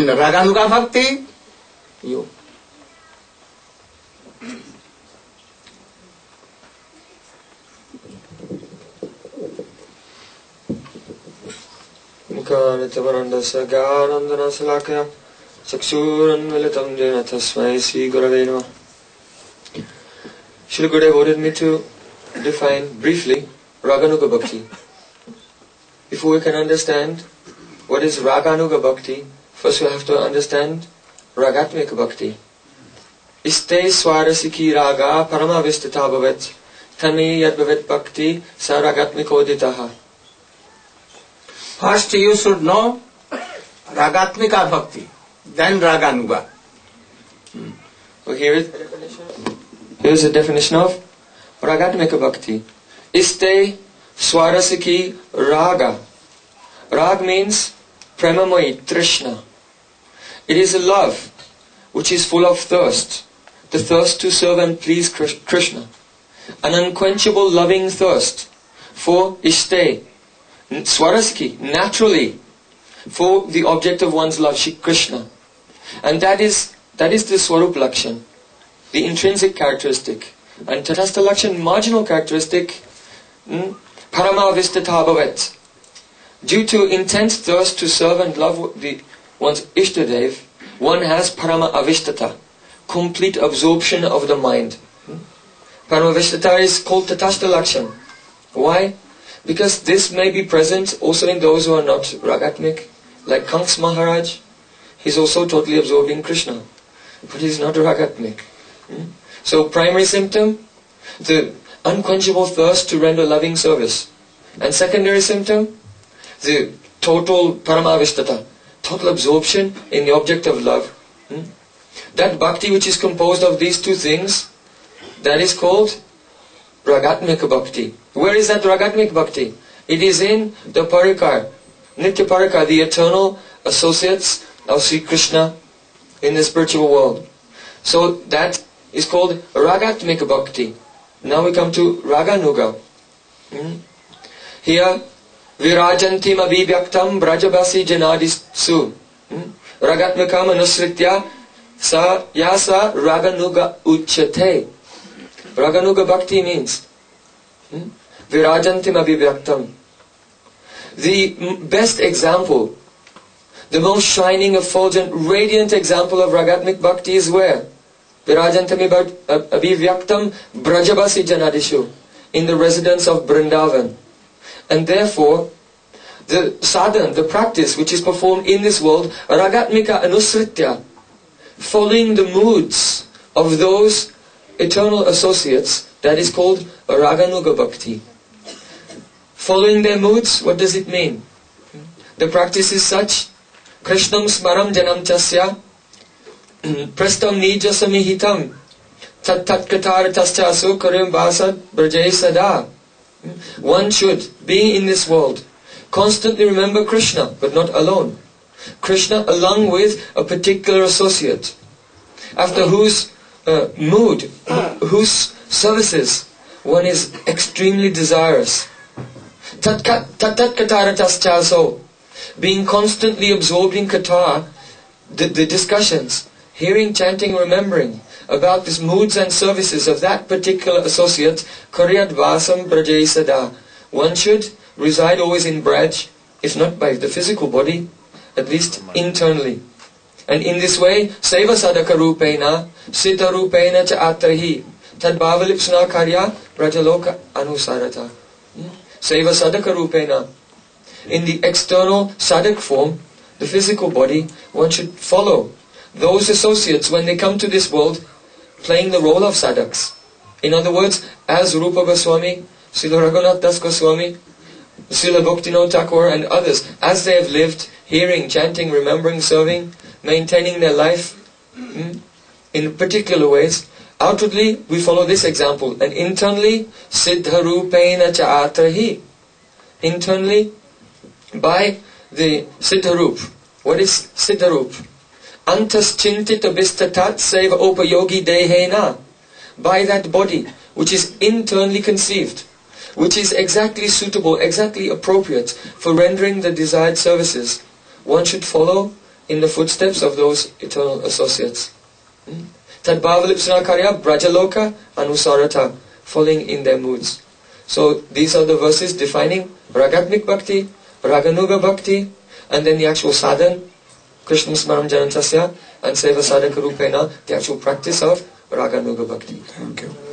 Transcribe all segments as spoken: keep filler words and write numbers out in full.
Then Raganuga Bhakti, you. Mukhanitavarandasa Gyanandana Salakaya Chaksuranmilitam Jena Tasmai Sri Gurave Namah. Srila Gurudev ordered me to define briefly Raganuga Bhakti. Before we can understand what is Raganuga Bhakti, first we have to understand Ragatmika Bhakti. Iste Swarasiki Raga Paramavistita Bhavet Tani Yadbhavet Bhakti Sa Ragatmikoditaha. First you should know Ragatmika Bhakti, then Raganuga. Hmm. So here is here's a definition of Ragatmika Bhakti. Iste Swarasiki Raga. Rag means Premamoyi, Trishna. It is a love which is full of thirst, the thirst to serve and please Krishna. An unquenchable loving thirst for Iste, Swarasiki, naturally, for the object of one's love, Shri Krishna. And that is that is the Swarup Lakshan, the intrinsic characteristic. And Tatastha Lakshan, marginal characteristic, hmm, Parama Vistata Bhavet. Due to intense thirst to serve and love the, one's Ishtadev, one has Parama Avistata, complete absorption of the mind. Hmm? Parama Avistata is called Tatastha Lakshan. Why? Because this may be present also in those who are not Ragatmik, like Kanks Maharaj. He's also totally absorbed in Krishna, but he's not Ragatmik. Hmm? So primary symptom, the unquenchable thirst to render loving service. And secondary symptom, the total Paramavistata, total absorption in the object of love. Hmm? That bhakti which is composed of these two things, that is called Ragatmika Bhakti. Where is that Ragatmika Bhakti? It is in the Parikar, Nitya Parikar, the eternal associates of Sri Krishna in the spiritual world. So that is called Ragatmika Bhakti. Now we come to Raganuga. Hmm? Here, Virajantim abhivyaktam brajabasi janadisu. Hmm? Ragatmikam anusritya sa yasa raganuga uchate. Raganuga Bhakti means hmm? Virajantim abhivyaktam. The best example, the most shining, effulgent, radiant example of Ragatmik Bhakti is where? Virajantam abhivyaktam brajabasi janadishu. In the residence of Vrindavan. And therefore, the sadhana, the practice which is performed in this world, Ragatmika Anusritya, following the moods of those eternal associates, that is called Raganuga Bhakti. Following their moods, what does it mean? The practice is such, Krishnam smaram janam chasya, prastam nija samihitam, tat tat katar taschasu karim basad brajay sada. One should, being in this world, constantly remember Krishna, but not alone. Krishna along with a particular associate, after whose uh, mood, whose services one is extremely desirous. Tat tat katara taschaso, being constantly absorbed in kata, the, the discussions, hearing, chanting, remembering about these moods and services of that particular associate, Karyad Vasam Brajay Sada. One should reside always in Braj, if not by the physical body, at least internally. And in this way, Seva Sadaka Rupena, Sita Rupena Cha Atrahi, Tad Bhavalipsna Karya, Brajaloka Anusarata. Seva Sadaka Rupena. In the external sadak form, the physical body, one should follow those associates when they come to this world, playing the role of sadhaks. In other words, as Rupa Goswami, Srila Raghunath Das Goswami, Srila Bhaktivinoda Thakur and others, as they have lived, hearing, chanting, remembering, serving, maintaining their life hmm, in particular ways, outwardly we follow this example, and internally, Siddha Rupena Cha Atrahi. Internally, by the Siddha Rup. What is Siddha Rup? Antas chintita bistatat seva upayogi dehena. By that body, which is internally conceived, which is exactly suitable, exactly appropriate for rendering the desired services, one should follow in the footsteps of those eternal associates. Tad bhavalipsana karya brajaloka anusarata, falling in their moods. So these are the verses defining ragatmik bhakti, raganuga bhakti, and then the actual sadhan, Krishna smaram janantasya, and seva sadhaka rupena, the actual practice of raganuga bhakti. Thank you.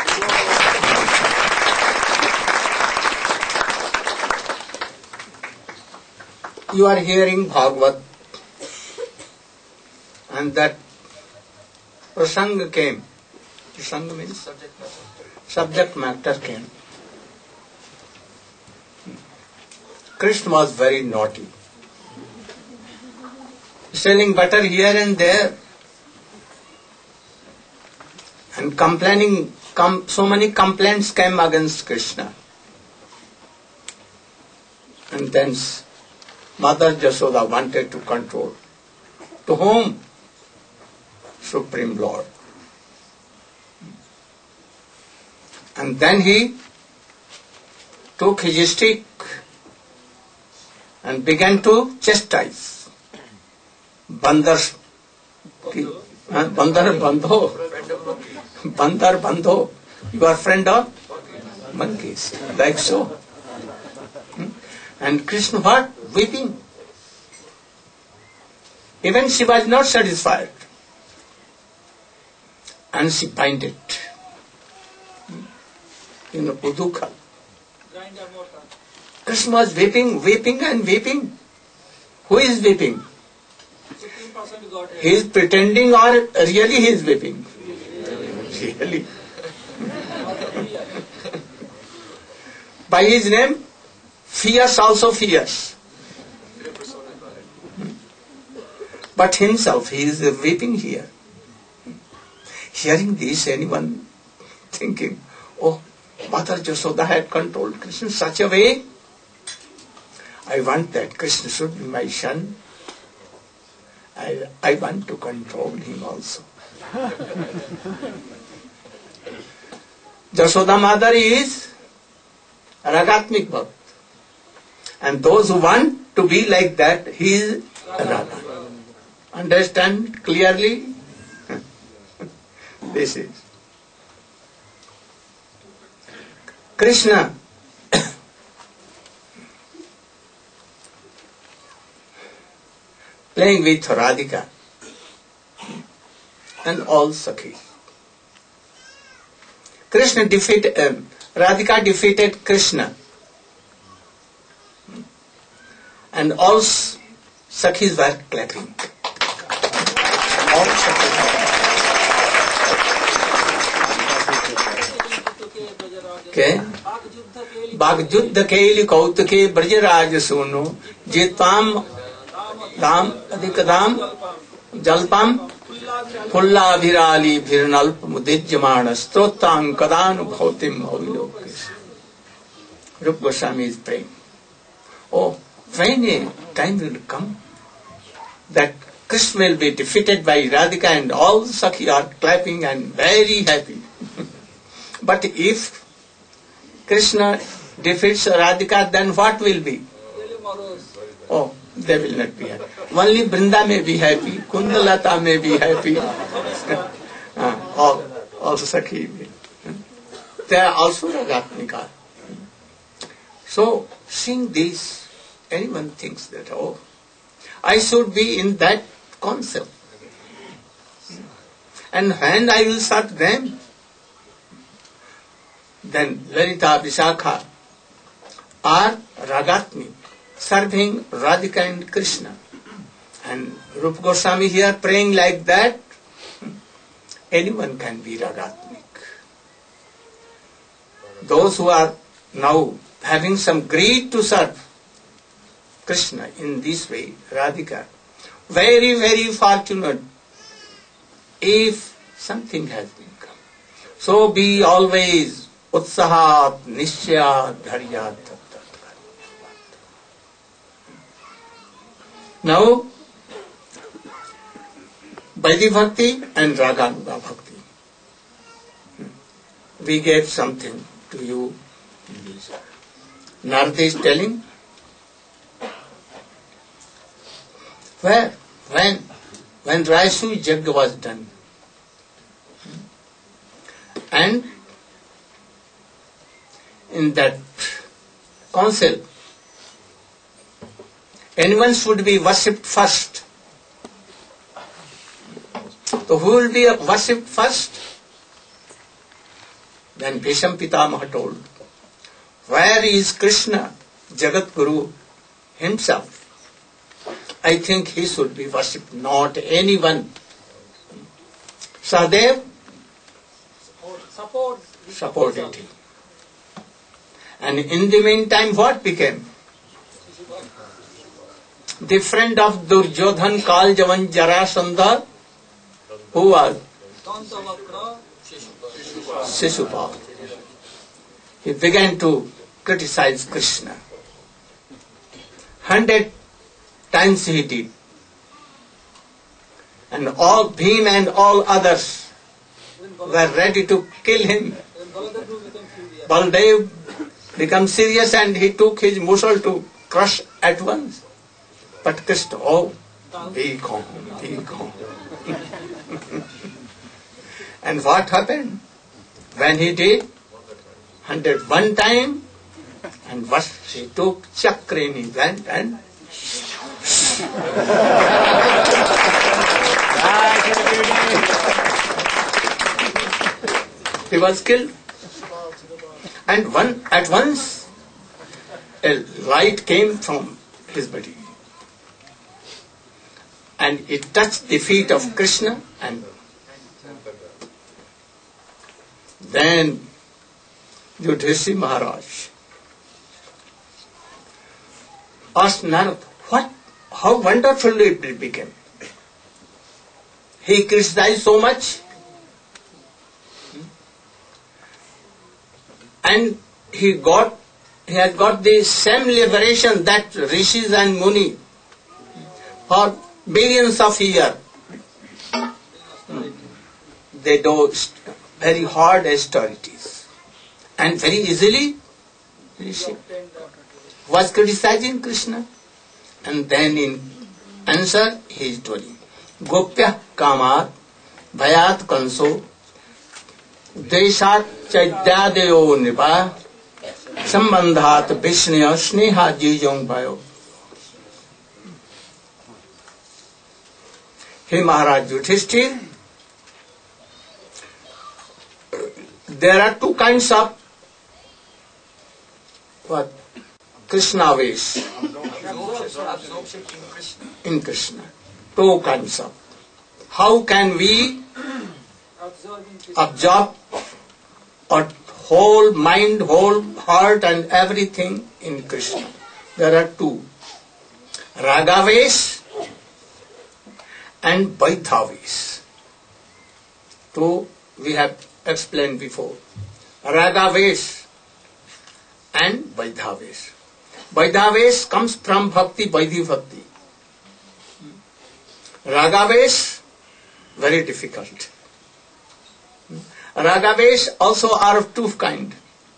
You are hearing Bhagavad, and that prasanga came. Prasanga means subject matter. Subject matter came. Krishna was very naughty, selling butter here and there, and complaining. Com- so many complaints came against Krishna, and then Mother Jasoda wanted to control. To whom? Supreme Lord. And then he took his stick and began to chastise. Bandar, uh, Bandar Bandho, Bandar Bandho, you are friend of monkeys, like so. Hmm? And Krishna what? Weeping. Even she was not satisfied. And she binded. In a Udukha. Krishna was weeping, weeping and weeping. Who is weeping? He is pretending or really he is weeping? Really. By his name, fierce also fierce. But himself, he is weeping here. Hearing this, anyone thinking, oh, Mother Jasoda had controlled Krishna in such a way. I want that Krishna should be my son. I, I want to control him also. Jasoda Mother is Ragatmik Bhakt. And those who want to be like that, he is Radha. Understand clearly? This is Krishna. Playing with Radhika and all Sakhi. Krishna defeated, uh, Radhika defeated Krishna. And all Sakhis were clapping. All Sakhis. Okay? Bhagjuddha Kaili Kautake Brajaraja Sunu Jitam Dam Adikadam Jalpam Pulla Virali Virnalp Mudijamana Strotam Kadanu Bhautim Havilokis. Rupa Goswami is praying. Oh, when a time will come that Krishna will be defeated by Radhika and all Sakhi are clapping and very happy. But if Krishna defeats Radhika, then what will be? Oh, they will not be happy. Only Brinda may be happy, Kundalata may be happy. uh, all, all Sakhi. They are also Ragatmika. So, seeing this, anyone thinks that, oh, I should be in that concept. And when I will serve them, then Lalita Vishakha are Ragatmi, serving Radhika and Krishna. And Rupa Goswami here praying like that, anyone can be Ragatmik. Those who are now having some greed to serve Krishna in this way, Radhika, very, very fortunate if something has been come. So be always utsahat, nishya, dharya, tat. Now, Vaidhi Bhakti and Raganuga Bhakti. We gave something to you. Narada is telling, where? when when Raisu Yajna was done, and in that council, anyone should be worshipped first. So who will be worshipped first? Then Bhishma Pitamaha told, where is Krishna, Jagat Guru himself? I think he should be worshipped, not anyone. Sahadev supported him. And in the meantime, what became? The friend of Duryodhan, Kaljavan, Jarasandha, who was? Shishupal. He began to criticize Krishna. Hundred times he did. And all Bhim and all others were ready to kill him. Baldev became serious and he took his mushal to crush at once. But Krishna, oh, be calm, be calm. And what happened? When he did, hundred one time, and what he took chakra in his hand and he was killed. And one at once a light came from his body, and it touched the feet of Krishna, and then Yudhishthira Maharaj asked Narad, what, how wonderful it became. He criticized so much, and he got, he has got the same liberation that Rishis and Muni for billions of years. They do very hard austerities, and very easily Rishi was criticizing Krishna, and then in answer he is telling, Gopya Kamat Bhayat Kanso Deshat Chaityadeyo Nipa Sambandhat Vishnaya Sneha Jijong Bhayo. Hey Maharaj Yudhishthira, there are two kinds of what? Krishna ways in Krishna. Two kinds of. How can we absorb our whole mind, whole heart and everything in Krishna? There are two. Raga ways and Vaidha ways. Two we have explained before. Raga ways and Vaidha ways. Vaidha ways comes from Bhakti, Vaidhi Bhakti. Raga ways, very difficult. Raga ways also are of two kinds.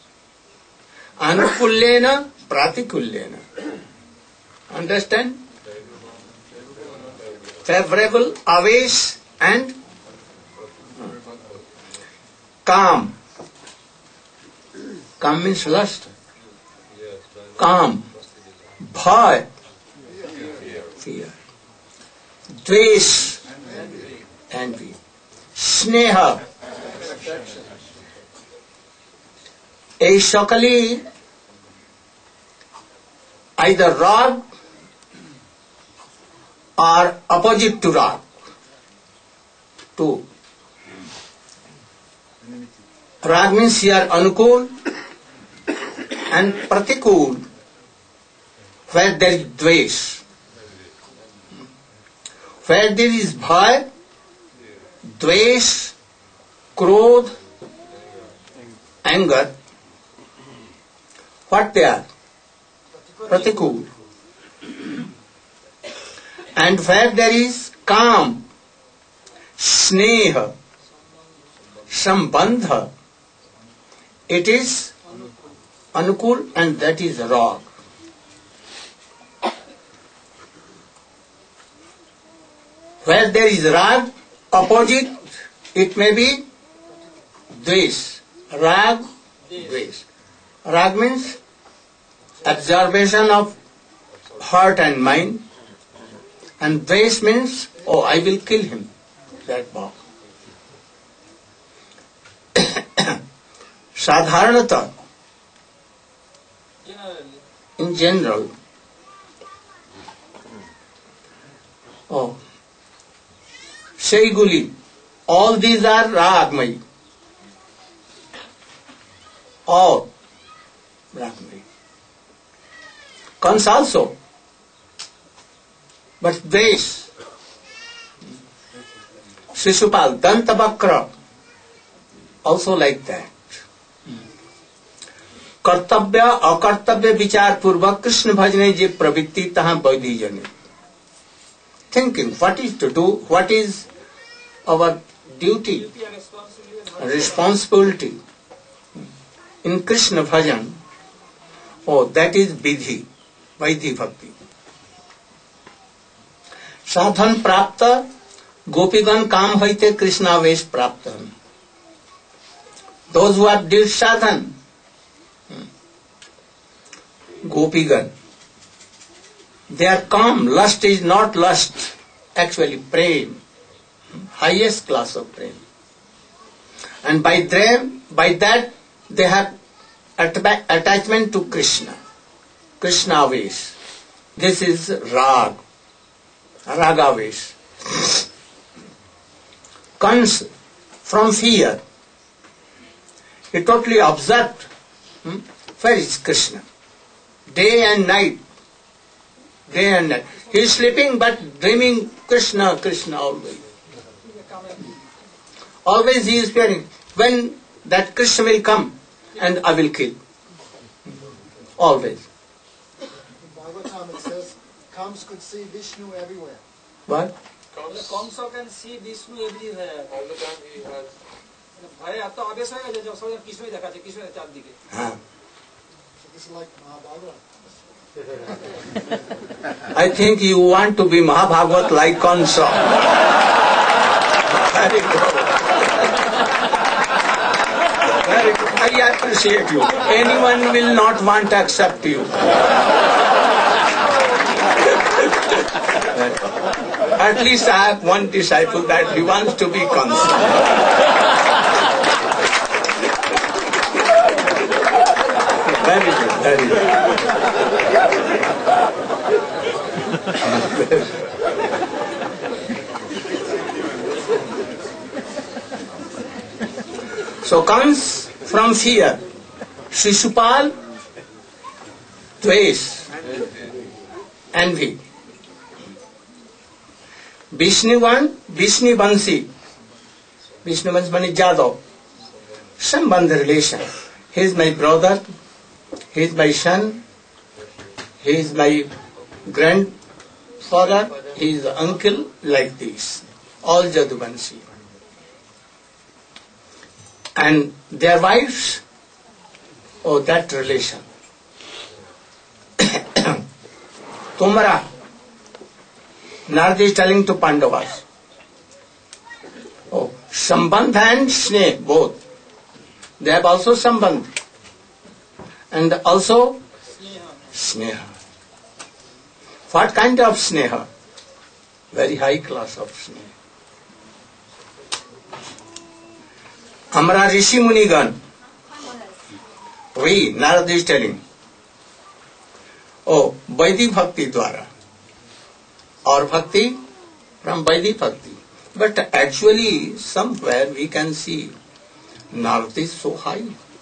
Anukullena, Pratikullena. Understand? Favorable, aves and calm. Calm means lust. Calm. Bhay. Fear. Dvesh. Envy. Sneha. A Shakali, either rag or opposite to rag. Two. Rag means here Anukul and Pratikul, where there is Dvesh. Where there is Bhay, Dvesh, Krodh, anger, what they are? Pratikul. And where there is calm, Sneha, Sambandha, it is Anukul and that is Rag. Where there is rag, opposite, it may be dvesh. Rag, dvesh. Rag means absorption of heart and mind, and dvesh means, oh, I will kill him, that bhava. Sadharanata, in general, oh, Shaiguli, all these are Ragmai. All Ragmai. Kans also. But this, Shishupal, Dantabakra, also like that. कर्तव्य अकर्तव्य विचार पूर्वक कृष्ण भजने जे प्रवृत्ति तहाँ वैधि जने. Thinking what is to do, what is our duty, responsibility in Krishna bhajan. Oh, that is vidhi, vaidhi bhakti. Sadhan prapta, gopigan kam haite Krishna vesh prapta. Those who have did sadhan, Gopigan, they are calm. Lust is not lust, actually prem, highest class of prem. And by them, by that they have at- attachment to Krishna, Krishna vesh. This is rag, raga vesh. Comes from fear. He totally observed, hmm, where is Krishna? Day and night, day and night. He is sleeping but dreaming Krishna, Krishna always. Always he is fearing when that Krishna will come and I will kill. Always. In Bhagavatam it says, Kams could see Vishnu everywhere. What? Kamsa can see Vishnu everywhere. All the time he has. भय अब तो आवेश होगा जब सब कृष्ण ही देखा थे कृष्ण चार दिखे. हाँ. It's like Mahabharata. I think you want to be Mahabhagavat like Kansa. Very good. Very good. I appreciate you. Anyone will not want to accept you. At least I have one disciple that he wants to be Kansa. Very good, very good. So comes from fear. Shishupal, dvesh, envy. Vishnuvan, Vishnu Vansi. Vishnu Vansi means Jadov. Sambandha relation. He is my brother, he is my son, he is my grandfather, he is uncle, like this. All Jaduvanshi. And their wives, oh, that relation. Tumara, Narada is telling to Pandavas. Oh, Sambandha and Sneh, both. They have also Sambandha. And also Sneha. What kind of Sneha? Very high class of Sneha. Amara Rishi Munigan. We, Narada is telling. Oh, Vaidhi Bhakti Dwara. Or Bhakti from Vaidhi Bhakti. But actually, somewhere we can see Narada is so high.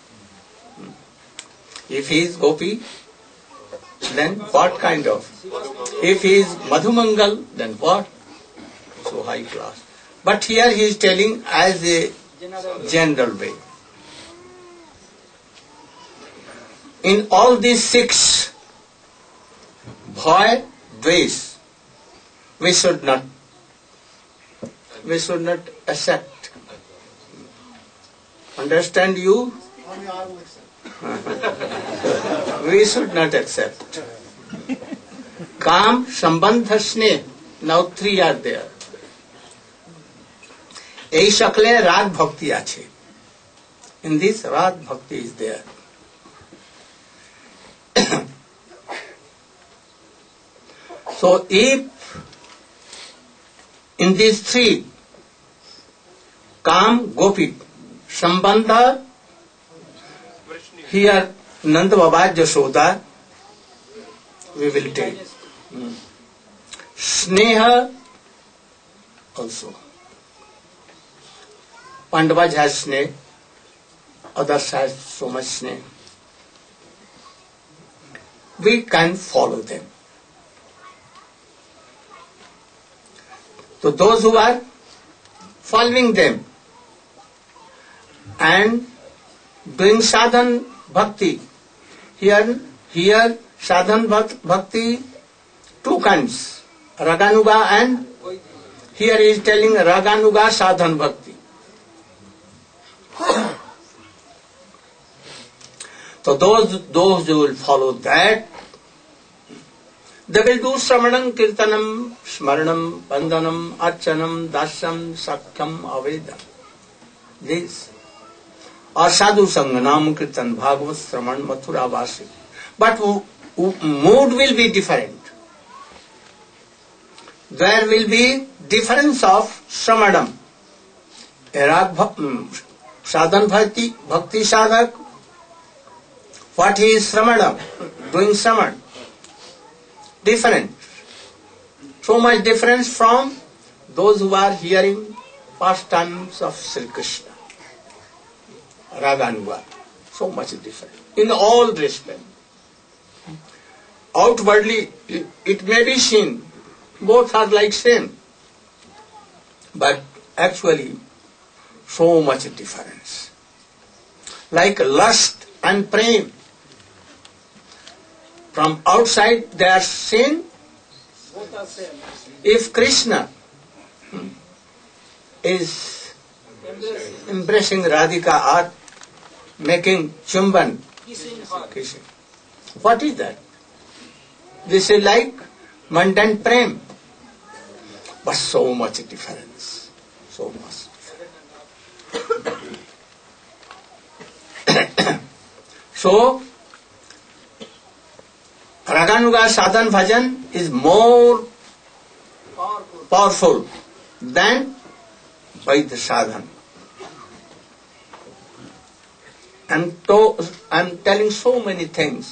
If he is Gopi, then what kind of? If he is Madhumangal, then what? So high class. But here he is telling as a general way. In all these six, bhaya, dvesh, we should not, we should not accept. Understand you? Only I will accept. We should not accept. Kam, Sambandha, Sneh. Now three are there. এই সকলে রাগ ভক্তি আছে। In this rag bhakti is there. So if in these three, Kam, Gopi, Sambandha, here Nanda Baba, Jashoda, we will take. Hmm. Sneha also. Pandavas has Sneha, others has so much Sneha. We can follow them. So those who are following them and doing sadhan bhakti, here, here sadhan bhakti, two kinds, Raganuga and here he is telling Raganuga sadhan bhakti. So those, those who will follow that, they will do Sramanam, Kirtanam, Smaranam, Bandhanam, Archanam, Dasyam, Sakyam, Avedam. This. Or Sadhu Sangha, Nam, Kirtan, Bhagavat, Sraman, Mathura, Vasi. But mood will be different. There will be difference of Sramanam. Sadhan Bhakti, Bhakti Sadhak, what he is Sramanam, doing Sraman. Different. So much difference from those who are hearing pastimes of Sri Krishna. Raganuga. So much different. In all respect. Outwardly, it may be seen, both are like same. But actually, so much difference. Like lust and prem. From outside they are seen. If Krishna is embracing Radhika or making chumban, kissing, what is that? This is like mundane prem. But so much difference. So much difference. So, Raganuga sadhan bhajan is more powerful, powerful than Vaidya sadhan. I'm, to, I'm telling so many things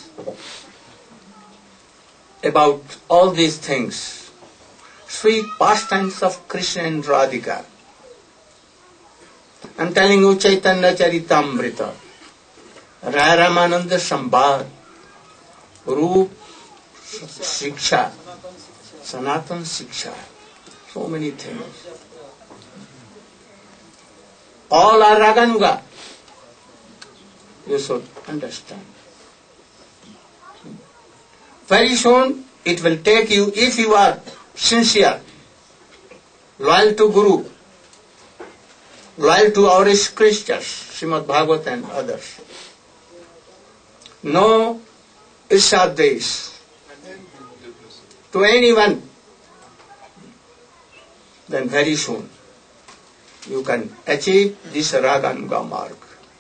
about all these things. Sweet pastimes of Krishna and Radhika. I'm telling you Chaitanya Charitamrita, Raya Ramananda Sambad, Roop Shiksha, Sanatan Shiksha, so many things. All are Raganuga. You should understand. Very soon it will take you, if you are sincere, loyal to Guru, loyal to our scriptures, Srimad Bhagavat and others. No Ishaddesh to anyone, then very soon you can achieve this Raganuga mark.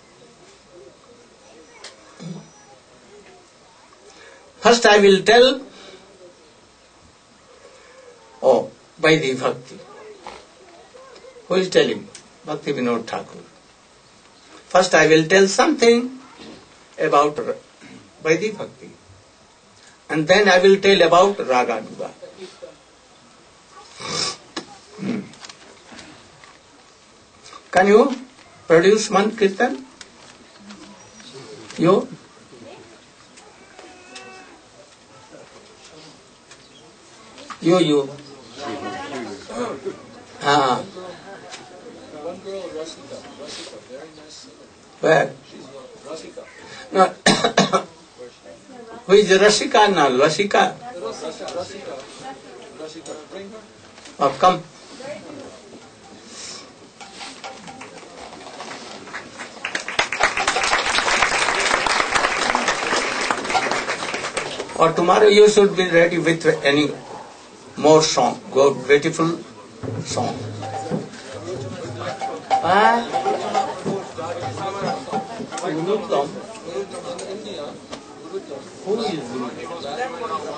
First I will tell, oh, Vaidhi Bhakti. Who is telling? Bhakti Vinod Thakur. First I will tell something about Vaidhi Bhakti. And then I will tell about Raganuga. Hmm. Can you produce one kirtan? You? You, you. Ah. One girl, Rasika. Rasika, very nice singer. Where? She's Rasika. No. Who is Rasika now? Rasika? Rasika. Rasika. Rasika. Bring her. Oh, come. Or tomorrow you should be ready with any more song, good, beautiful song. Ah, Guruttam. Who is Guruttam?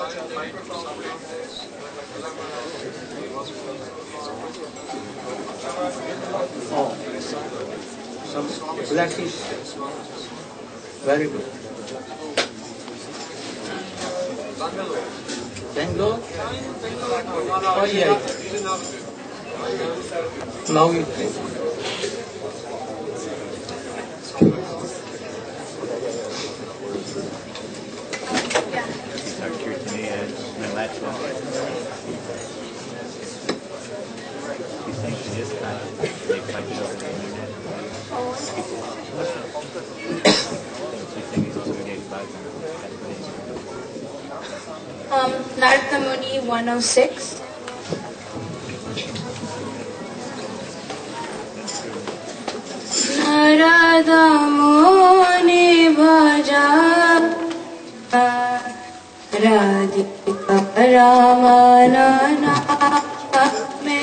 Oh, some blackish. Very good. Bangalore? Oh, yeah. Now you think. Um, Narada Muni one oh six. Narada Muni bhaja Radhika Ramana Name.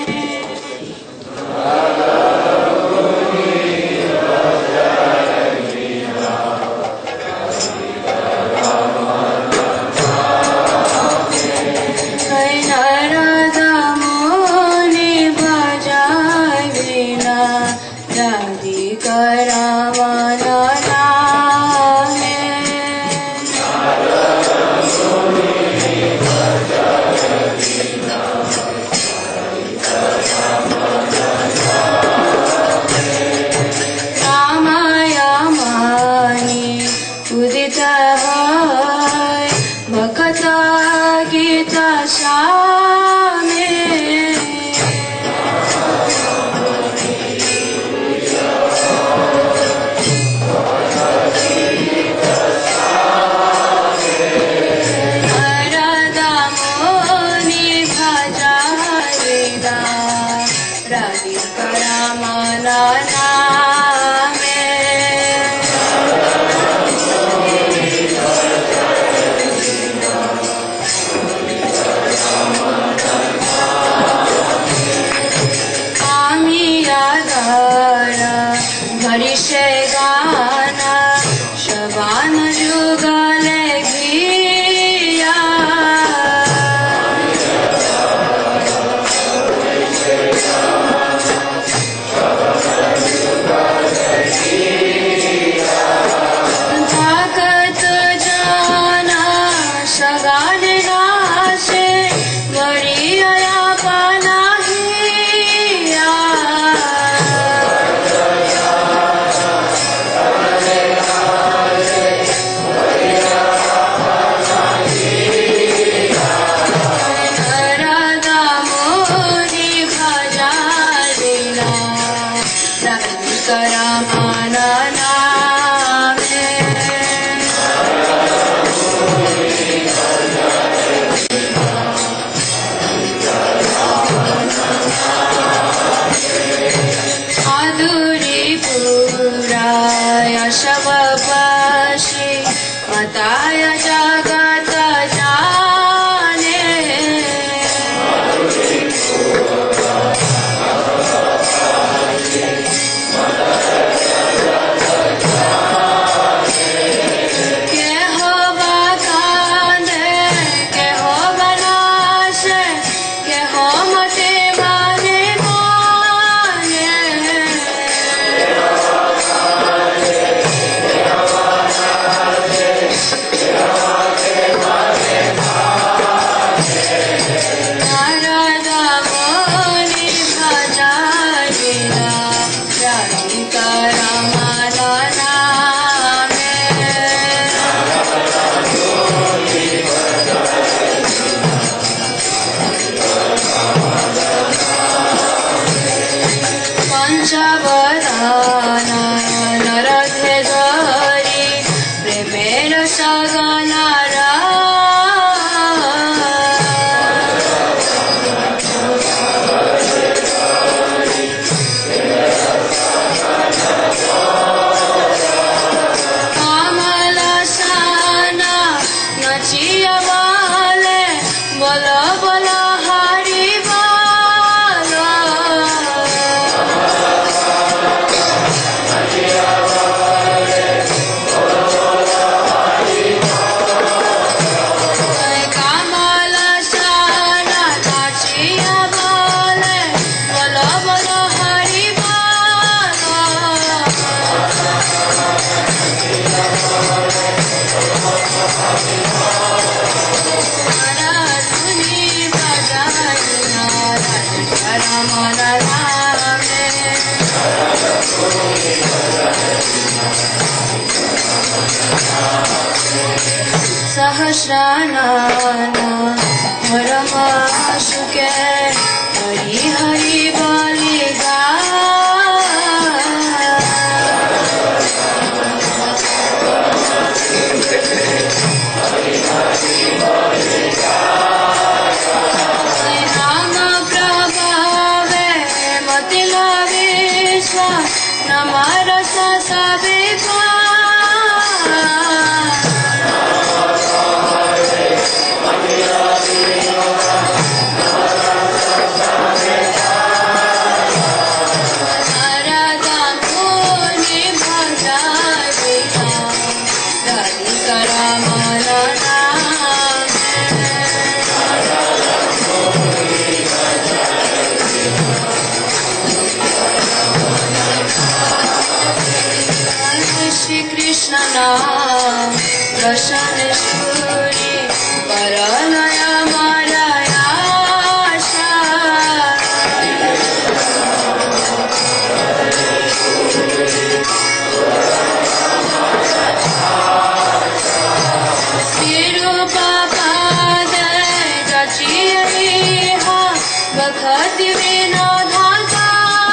स्नाना परम सुखे हरि हरि बोले गा नाम प्रभावे मति लागे स्वा नमरस सबे दर्शन सूरी परलय मलयाशा विरूप पाद जचिह बखति विनोधा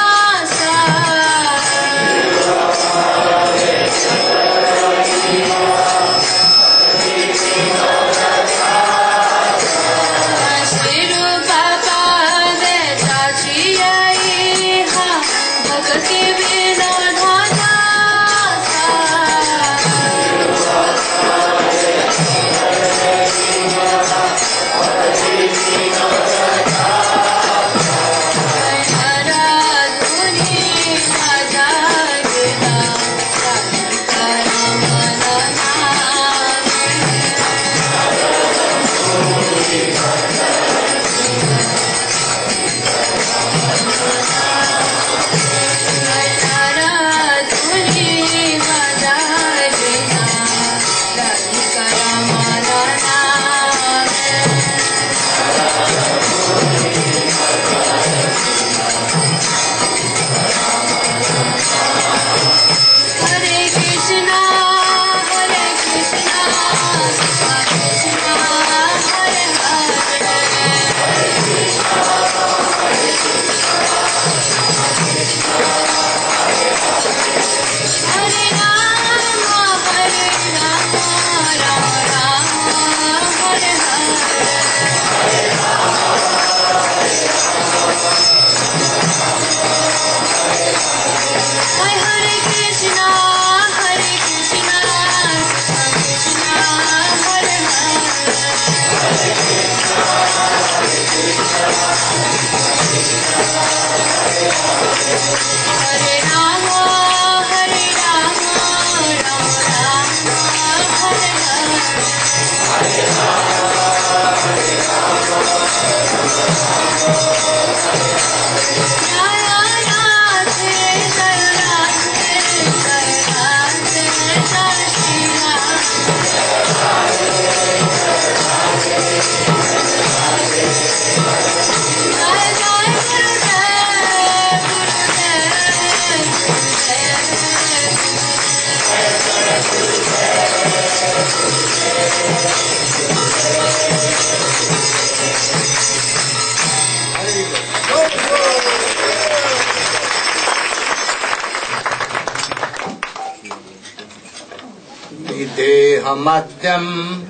मध्यम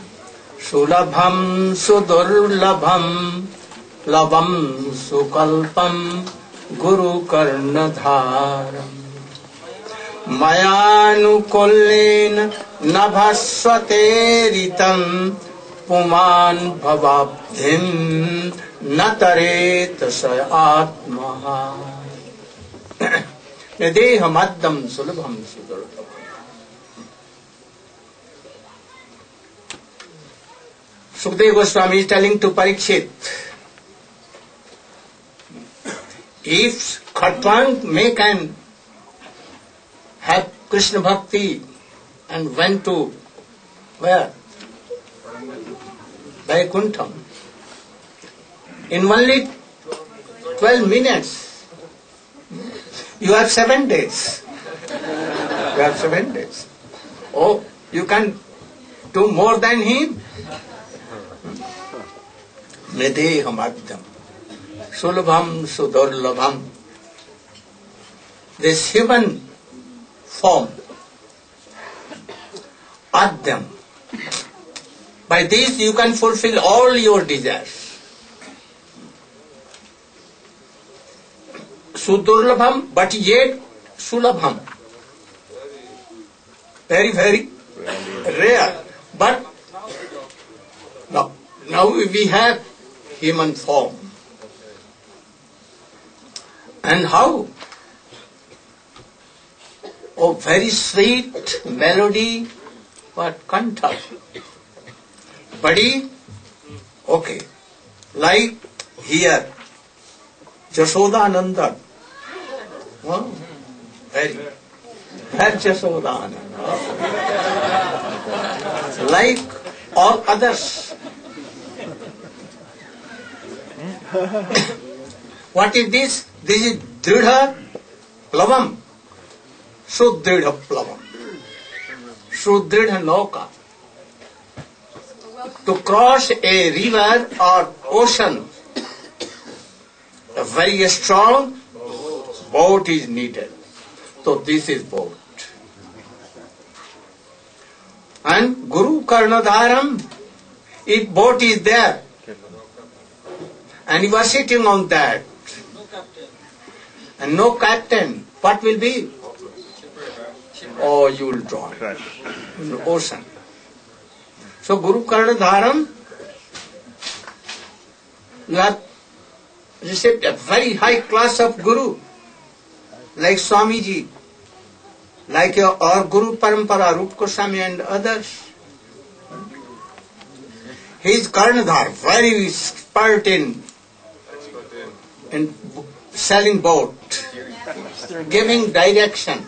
सुलभम सुदुर्लभम लवम सुकल्पम गुरु कर्णधारम मयानुकूलेन नभस्वतेरितं पुमान् भवाब्धिं न तरेत स आत्मः। देह मध्यम सुलभम सुदुर्लभम। Sukadeva Goswami is telling to Parikshit, if Khatwang may can have Krishna Bhakti and went to where? Vaikuntham. In only twelve minutes, you have seven days. You have seven days. Oh, you can do more than him? Nidehamadyam Sulabham Sudurlabham. This human form, Adyam. By this you can fulfill all your desires. Sudurlabham, but yet Sulabham. Very, very rare. But now, now we have human form. And how? Oh, very sweet melody, but kanta. Badi, okay. Like here, Jashodananda. Oh, very. Her Jashodananda. Like all others. What is this? This is Dridha Plavam. Sudridha Plavam. Sudridha Nauka. To cross a river or ocean, a very strong boat is needed. So this is boat. And Guru Karnadharam, if boat is there, and you are sitting on that, and no captain, what will be? Oh, you will drown in the ocean. So Guru Karnadharam, you have received a very high class of Guru, like Swamiji, like your our Guru Parampara, Rupa Goswami and others. He is Karnadhar, very expert in, in selling boat, giving direction.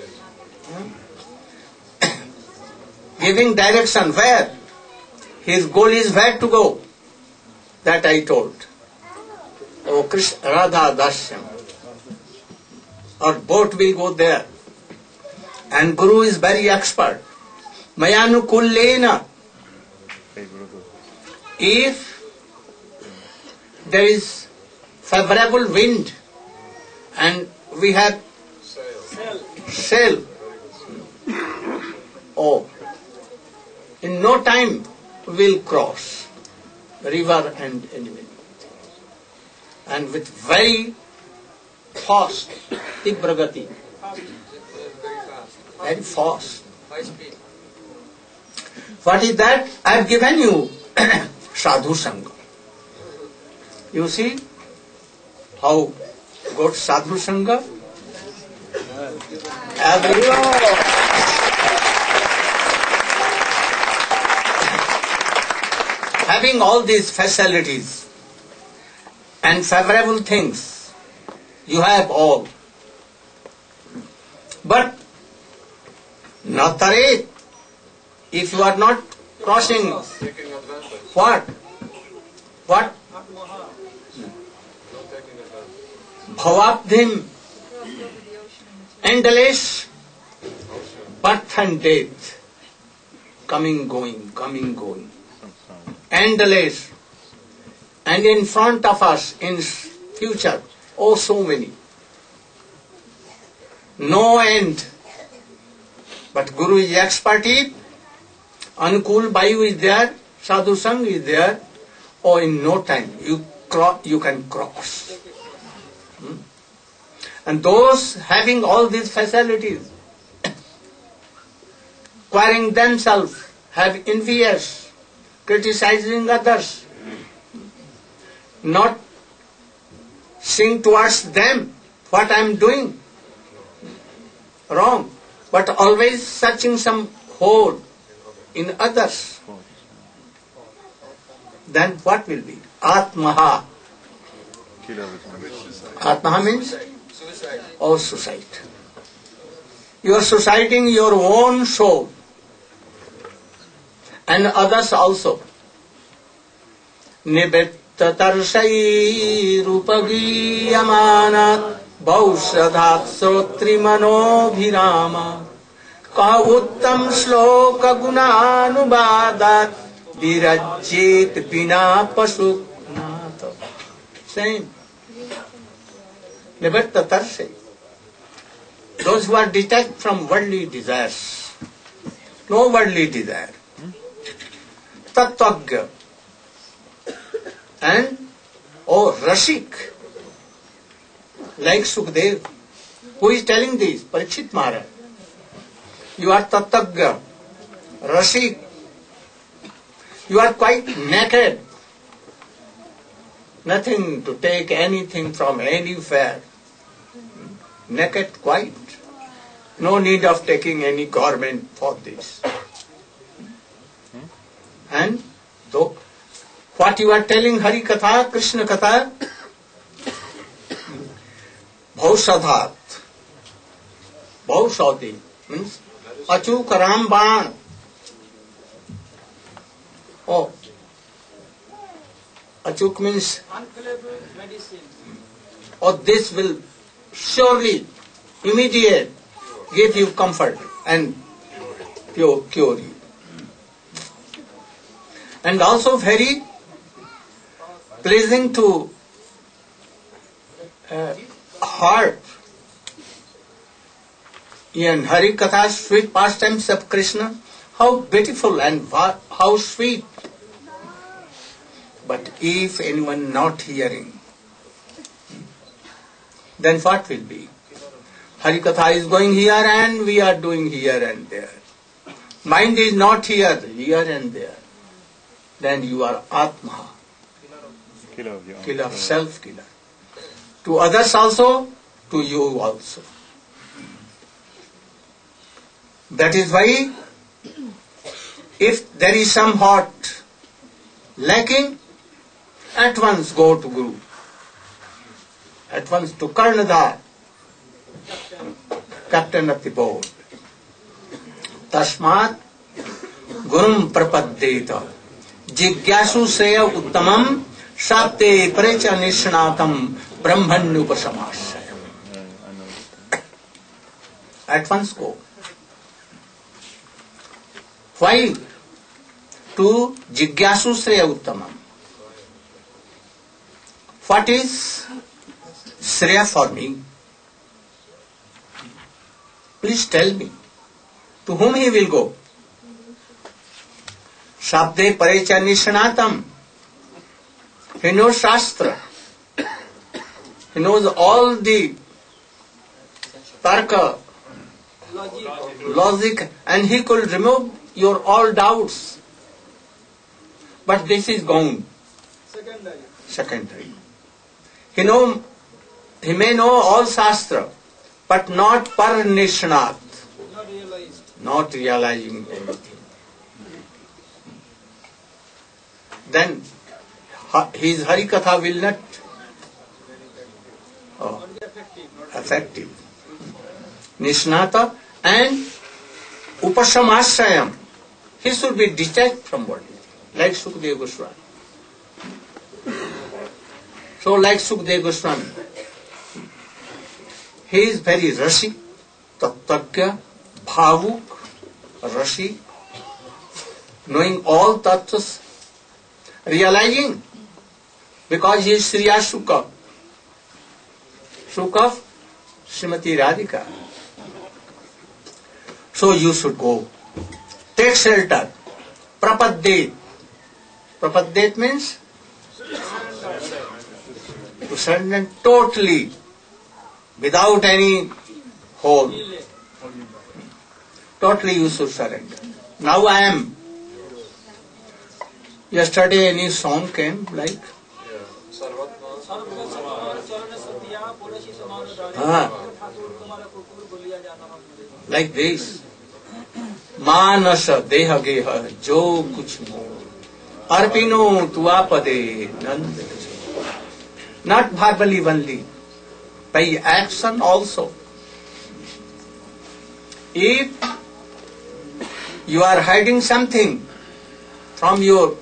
Giving direction where? His goal is where to go. That I told. Oh, Krishna, Radha Dasyam. Our boat will go there. And Guru is very expert. Mayanukullena. If there is favorable wind and we have sail, oh, in no time we will cross river and anyway. And with very fast, Tibragati, very fast. What is that? I have given you Sadhu Sangha. You see how good Sadhu Sangha? Everyone. Having all these facilities and favorable things, you have all. But Natare, if you are not crossing, what? What? Bhavabdhim, endless birth and death, coming, going, coming, going. Endless. And in front of us, in future, oh so many. No end. But Guru is expert. Anukul Bayu is there, Sadhu Sangh is there. Oh, in no time, you, cro- you can cross. Hmm? And those having all these facilities, acquiring themselves, have envious, criticizing others, not seeing towards them what I am doing wrong, but always searching some hole in others. Then what will be? Atmaha. Atmaha means? Oh, suicide. You are suiciding your own soul. And others also. Nibitta tarsai rupagiyamanat baushadhat srotri manobhirama ka uttam shloka gunanubadat Virajit bina pasuknath. Same. Nivarta tarse. Those who are detached from worldly desires. No worldly desire. Tattagya. And, oh, Rashik. Like Sukdev. Who is telling this? Parikshit Maharaj. You are Tattagya. Rashik. You are quite naked. Nothing to take anything from anywhere. Naked quite. No need of taking any garment for this. And though what you are telling Hari Katha, Krishna Katha, Bhausadhat. Bhausaudi means Achuk Ramban. Oh, Achuk means Unflammable medicine. oh, this will surely, immediate, give you comfort and pure, cure you. And also very pleasing to uh, heart. In Hari Katha, sweet pastimes of Krishna, how beautiful and how sweet. But if anyone not hearing, then what will be? Hari Katha is going here and we are doing here and there. Mind is not here, here and there. Then you are Atma, Killer of your own killer, soul. self-killer. To others also, to you also. That is why, if there is some heart lacking, at once go to Guru. At once to Karnadhar, captain of the boat. Tasmat Gurum Prapaddeta Jigyasu Sreya Uttamam Sapte Precha Nishnatam Brahmanyupasamasayam. At once go. Why? To Jigyasu Sreya Uttamam. What is Shreya for me? Please tell me. To whom he will go? Shabde Parecha Nishanatam. He knows Shastra. He knows all the Tarka, logic, and he could remove your all doubts. But this is gone. Secondary. Secondary. He know, he may know all Shastra, but not par nishnat, Not realized. not realizing anything. Then ha- his Hari Katha will not oh, Not be effective. Not effective. Nishnata and Upasamasayam. He should be detached from body, like Sukadeva Goswami. So like Sukadeva Goswami, he is very Rasi, Tattagya, Bhavuk, Rasi, knowing all tattvas, realizing, because he is Shriya Shuka, Shuka of Srimati Radhika. So you should go. Take shelter. Prapaddate. Prapaddate means to surrender totally, without any hold. Totally you should surrender. Now I am. Yesterday any song came like ah, like this. मानस देह गेह जो कुछ मोह अर्पिनो तुआपदे नंद. Not verbally only, by action also. If you are hiding something from your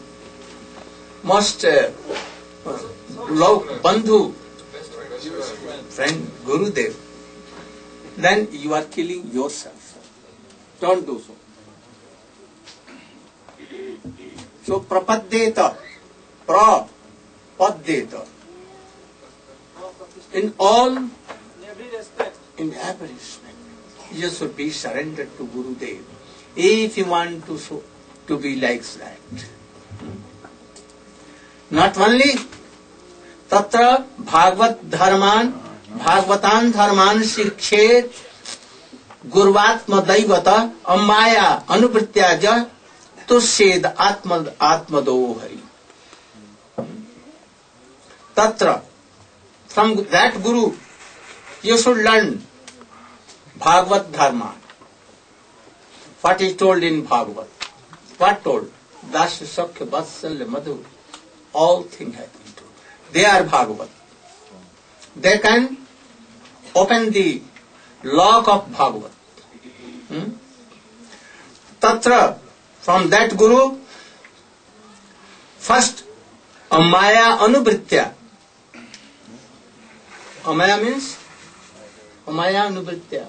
most uh, love bandhu, friend, Gurudev, then you are killing yourself. Don't do so. So prapaddeta, prapaddeta. In all, In every respect. in every respect, you should be surrendered to Gurudev if you want to so, to be like that. Not only tatra bhagavad dharman bhagavatan dharman shikshet gurvatma daivata amaya anuvrityaja tussed atma atmado hari. Tatra, from that Guru, you should learn Bhagavad Dharma. What is told in Bhagavad? What told? Dasya Sakya Vatsalya Madhu. All things have been told. They are Bhagavad. They can open the lock of Bhagavad. Hmm? Tatra, from that Guru, first Amaya Anubritya. Amaya means Amaya Anubritya.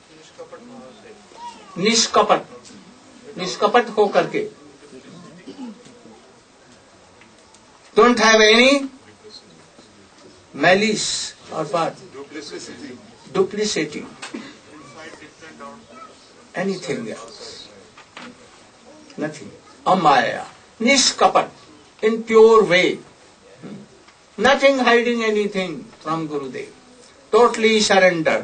निष्कपट निष्कपट हो करके don't have any malice or what duplicity, duplicity. Anything else, nothing. Amaya, niskapat, in pure way, nothing hiding anything from Gurudev, totally surrender.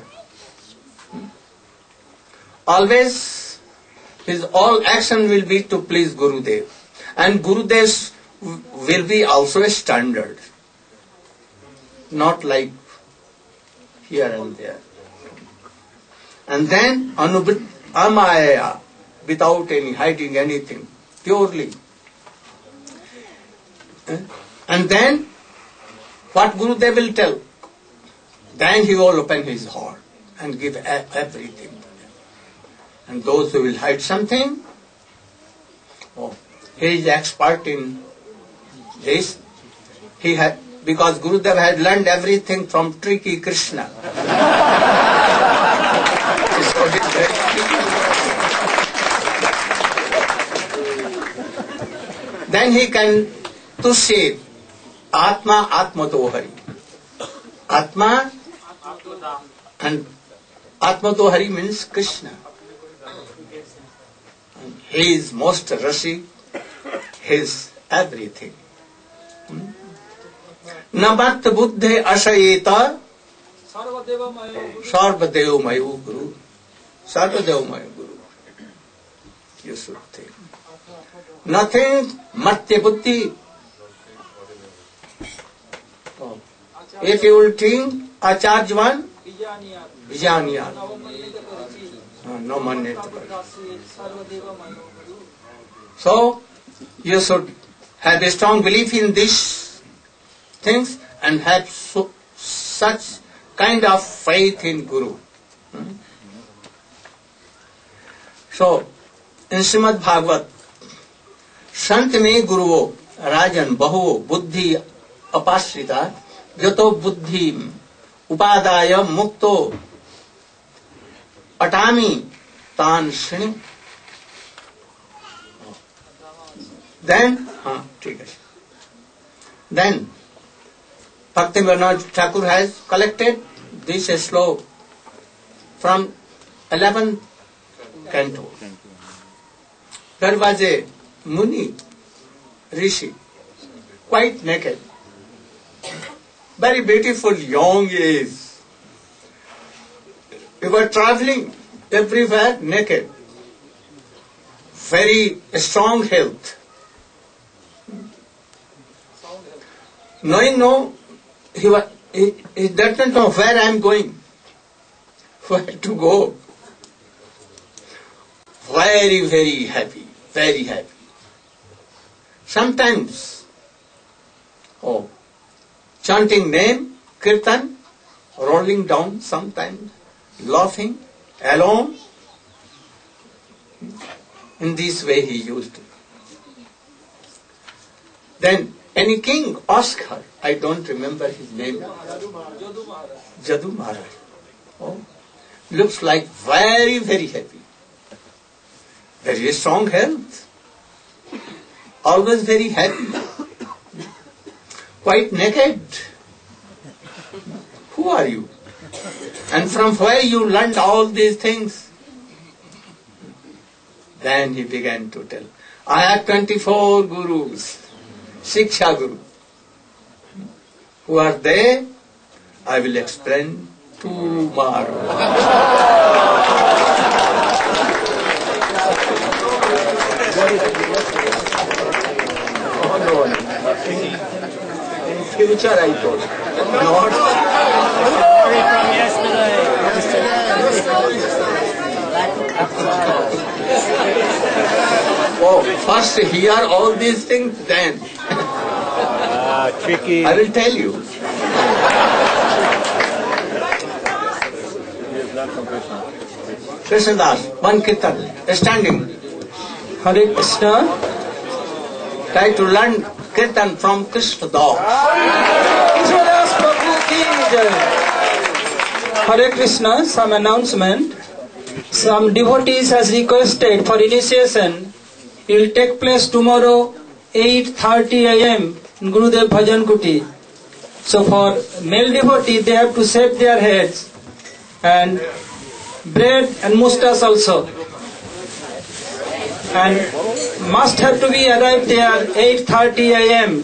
Always his all action will be to please Gurudev, and Gurudev will be also a standard, not like here and there. And then anubhit amaya, without any hiding anything, purely. And then what Gurudev will tell, then he will open his heart and give everything. And those who will hide something, oh, he is expert in this. He had, because Gurudev had learned everything from tricky Krishna. So he is very tricky. Then he can to say Atma Atma Dohari. Atma and Atma Dohari means Krishna. He is most Rasi, he is everything. Namat buddhe ashayeta sarvadeva mayu guru. Sarvadeva mayu guru. You should think. Nothing matya buddhi. Oh. If you will think acharjvan, vijaniyan. No manya. So, you should have a strong belief in these things and have so, such kind of faith in Guru. Hmm? So, in Srimad Bhagavat, Sant में गुरुवो राजन बहुवो बुद्धि अपाश्रिता जतो बुद्धि उपादाय मुक्तो अटामी तान श्रेणी. Then, हाँ ठीक है. Then, Bhaktivinoda Thakur has collected this sloka from eleventh canto. There was a Muni, Rishi, quite naked, very beautiful young age. We were traveling everywhere naked, very strong health. Knowing no, he, was, he, he doesn't know where I am going, where to go. Very, very happy, very happy. Sometimes, oh, chanting name, kirtan, rolling down, sometimes laughing, alone. In this way he used it. Then any king asked her, I don't remember his name. Jadu Maharaj. Oh, looks like very, very happy. Very strong health. always very happy, quite naked. Who are you? And from where you learned all these things? Then he began to tell, I have twenty-four gurus, Shiksha Guru. Who are they? I will explain tomorrow. In future, I told. Oh, first hear all these things, then Ah, tricky. I will tell you. Krishnadas, one kirtan, standing. Hare Krishna. Try to learn kirtan from Krishnadas. Krishnadas Prabhu ki jai. Hare Krishna, some announcement. Some devotees has requested for initiation. It will take place tomorrow eight thirty a m in Gurudev Bhajan Kuti. So for male devotee, they have to shave their heads and braid and mustache also. And must have to be arrived there eight thirty a m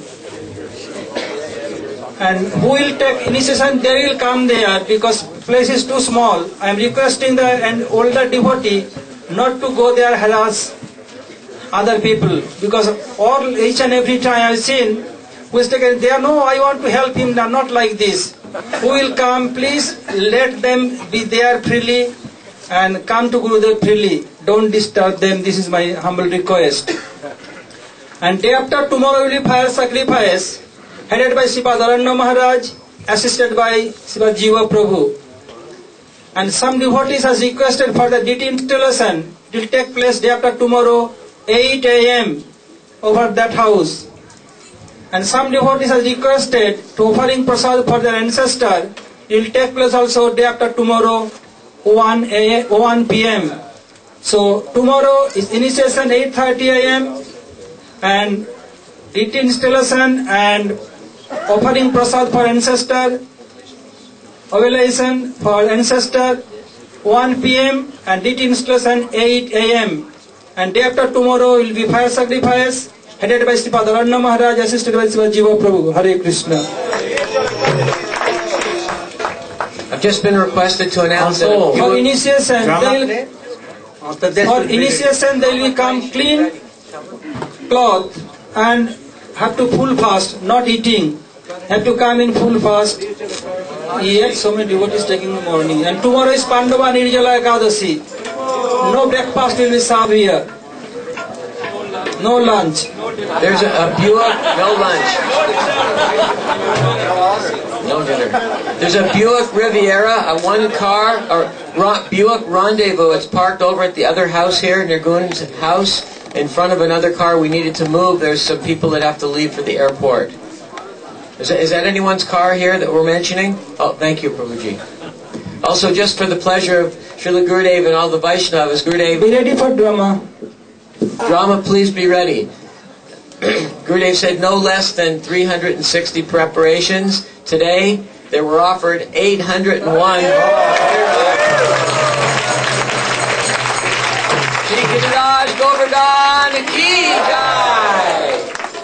And who will take initiation, they will come there because place is too small. I am requesting the an older devotee not to go there harass other people, because all each and every time I have seen who is taken, they are no, I want to help him, they are not like this. Who will come, please let them be there freely and come to Gurudev freely. Don't disturb them, this is my humble request. And day after tomorrow will be fire sacrifice, headed by Sripad Aranya Maharaj, assisted by Sripad Jiva Prabhu. And some devotees has requested for the D T installation. It will take place day after tomorrow, eight a m over that house. And some devotees has requested to offering prasad for their ancestor. It will take place also day after tomorrow, one p m So tomorrow is initiation eight thirty a m and D T installation and offering prasad for ancestor, ovulation for ancestor one p m and D T installation eight a m And day after tomorrow will be fire sacrifice, headed by Sripad Aranya Maharaj, assisted by Sripad Jiva Prabhu. Hare Krishna. I've just been requested to announce Also, that For a few- initiation, Drama they will, play? After that for will be- initiation they will come clean cloth and have to full fast, not eating. Have to come in full fast. Yet so many devotees taking the morning. And tomorrow is Pandava Nirjala Ekadashi. No breakfast will be served here. No lunch. there's a, a Buick, no lunch, no dinner. There's a Buick Riviera, a one-car or Ro- Buick Rendezvous. It's parked over at the other house here, Nirgun's house, in front of another car we needed to move. There's some people that have to leave for the airport. Is that, is that anyone's car here that we're mentioning? Oh, thank you, Prabhuji. Also, just for the pleasure of Srila Gurudev and all the Vaishnavas, Gurudev, Be ready for drama. drama, please be ready. Gurudev said no less than three hundred sixty preparations. Today, there were offered eight hundred one. Shri Giriraj Govardhan Ki Jai!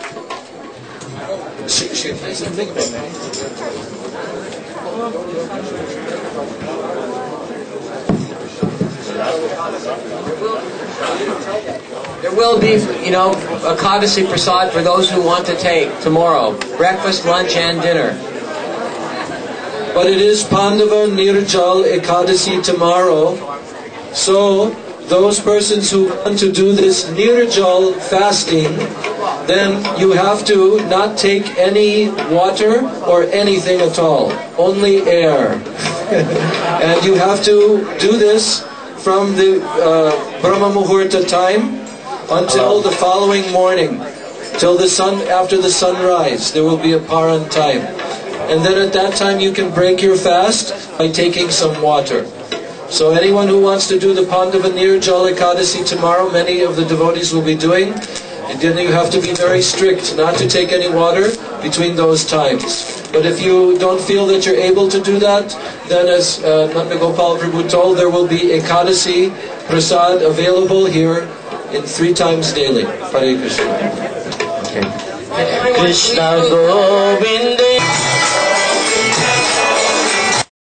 There will be, you know, a Kadasi Prasad for those who want to take tomorrow. Breakfast, lunch, and dinner. But it is Pandava Nirjal Ekadasi tomorrow. So, those persons who want to do this Nirjal fasting, then you have to not take any water or anything at all. Only air. And you have to do this from the uh, Brahma Muhurta time until the following morning, till the sun, after the sunrise, there will be a paran time. And then at that time you can break your fast by taking some water. So anyone who wants to do the Pandava Nirjal Ekadasi tomorrow, many of the devotees will be doing, And then you have to be very strict not to take any water between those times. But if you don't feel that you're able to do that, then as uh, Nanda Gopal Prabhu told, there will be Ekadasi Prasad available here in three times daily. Hare Krishna. Krishna Govinda